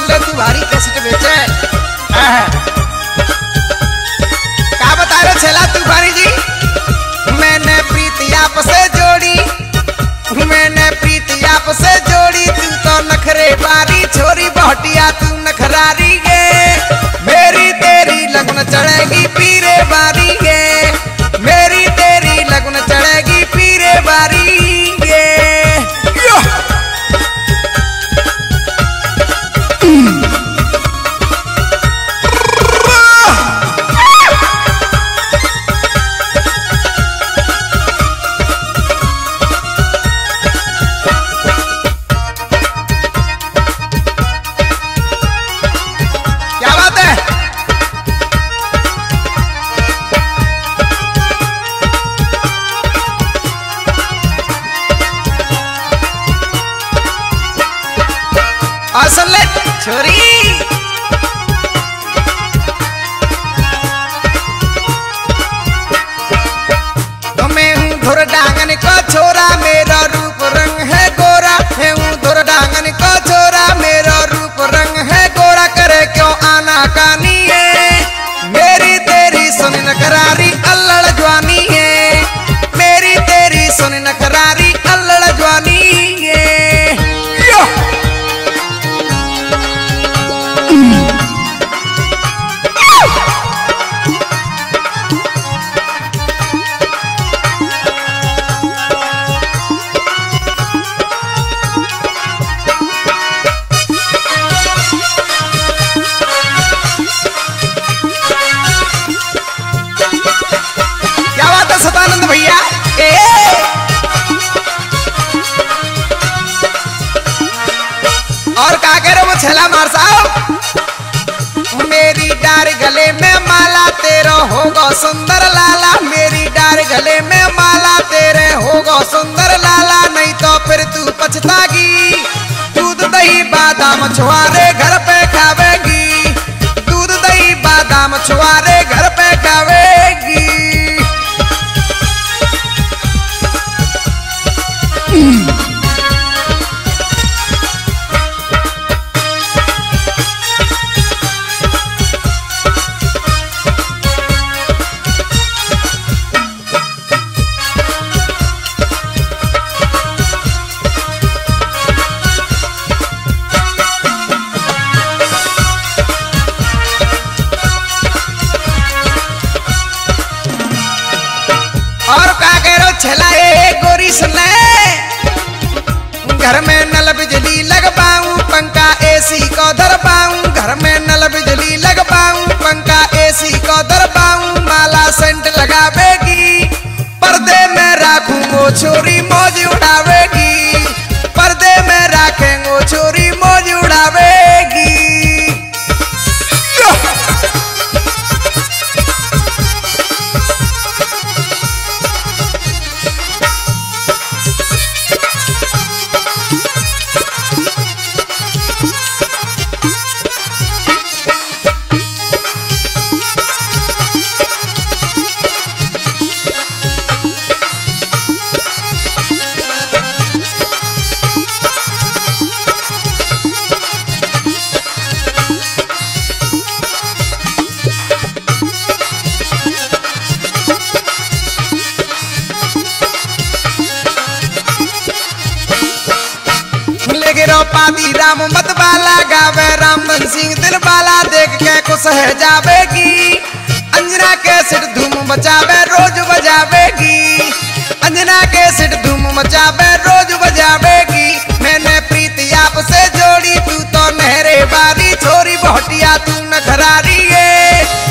सुन ले तू भारी कैसेट बेचे। क्या बता रहे छेला तूफानी जी। मैंने प्रीति आपसे जोड़ी, मैंने प्रीति आपसे जोड़ी, तू तो नखरे बारी छोरी बहटिया तू नखरारी गे। मेरी तेरी लगन चढ़ेगी पीरे बारी गे, मेरी तेरी लगन चढ़ेगी पीरे बारी गे। और सुन ले छोरी, तो मैं हूँ धुर डांगन को छोरा, मेरा रूप रंग है गोरा। मैं हूँ धुर डांगन को छोरा, मेरा रूप रंग है गोरा। करे क्यों आना कानी है, मेरी तेरी सुन नकरारी अल्लड़ जवानी है, मेरी तेरी सुन नकरारी अल्लड़ जवानी है। सदानंद भैया और का कह रहे वो छेला मार साहब। मेरी डार गले में माला तेरा होगा सुंदर लाला, मेरी डार गले में माला तेरे होगा सुंदर लाला। नहीं तो फिर तू पछतागी, दूध दही बादाम छुआरे घर पे खावेगी, दूध दही बादाम छुआरे घर पे खावेगी। और का कह रहे छला गोरी सुने, घर में नल बिजली लगवाऊं, पंखा एसी को धरवाऊं, घर में नल बिजली लगवाऊं, पंखा एसी को धरवाऊं। माला सेंट लगावेगी, पर्दे में राखूं वो छोरी मौज उड़ावेगी, पर्दे में राखें वो छोरी मौज उड़ावेगी। पादी राम मतवाला गावे रामधन सिंह दिलवाला, देख के खुश है जावेगी। अंजना के सिर धूम मचावे रोज बजावेगी, अंजना के सिर धूम मचावे रोज बजावेगी। मैंने प्रीति आपसे जोड़ी, तू तो नहरे बारी छोरी बहटिया तू नखरारी है।